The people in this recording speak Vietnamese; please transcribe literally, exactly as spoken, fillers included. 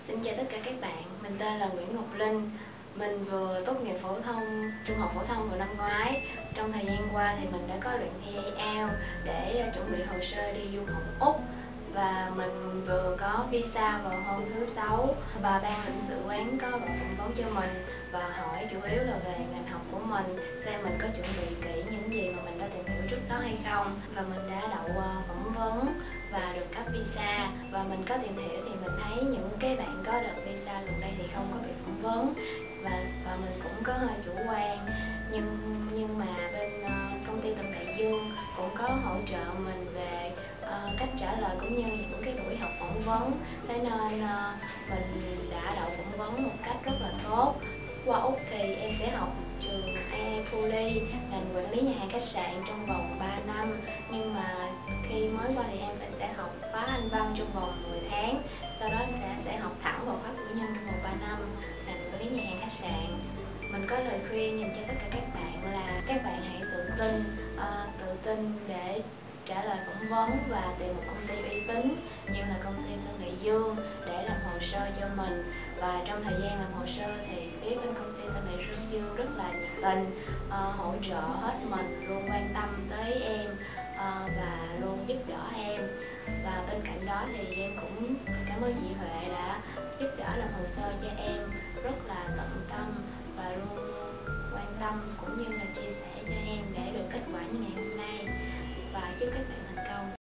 Xin chào tất cả các bạn, mình tên là Nguyễn Ngọc Linh. Mình vừa tốt nghiệp phổ thông, trung học phổ thông vào năm ngoái. Trong thời gian qua thì mình đã có luyện thi ai eo để chuẩn bị hồ sơ đi du học Úc. Và mình vừa có visa vào hôm thứ Sáu và ban lãnh sự quán có gọi phỏng vấn cho mình và hỏi chủ yếu là về ngành học của mình, xem mình có chuẩn bị kỹ những gì mà mình đã tìm hiểu trước đó hay không. Và mình đã đậu phỏng vấn và được cấp visa, và mình có tìm hiểu thì mình thấy những cái bạn có đợt visa gần đây thì không có bị phỏng vấn, và và mình cũng có hơi chủ quan, nhưng nhưng mà bên uh, công ty Tân Đại Dương cũng có hỗ trợ mình về uh, cách trả lời cũng như những cái buổi học phỏng vấn, thế nên uh, mình đã đậu phỏng vấn một cách rất là tốt. Qua Úc thì em sẽ học trường i a Poly, ngành quản lý nhà hàng khách sạn trong vòng ba năm, nhưng mà khi mới qua thì em phải sẽ học khóa Anh văn trong vòng mười tháng, sau đó em sẽ, sẽ học thẳng vào khóa cử nhân trong vòng ba năm, ngành quản lý nhà hàng khách sạn. Mình có lời khuyên dành cho tất cả các bạn là các bạn hãy tự tin, uh, tự tin để trả lời phỏng vấn và tìm một công ty uy tín như là công ty Tân Đại Dương để làm hồ sơ cho mình. Và trong thời gian làm hồ sơ thì phía bên công ty Tân Đại Dương rất là nhiệt tình, uh, hỗ trợ hết mình, luôn quan tâm tới em uh, và luôn giúp đỡ em. Và bên cạnh đó thì em cũng cảm ơn chị Huệ đã giúp đỡ làm hồ sơ cho em rất là tận tâm và luôn quan tâm cũng như là chia sẻ cho em để được kết quả như ngày hôm nay. Và chúc các bạn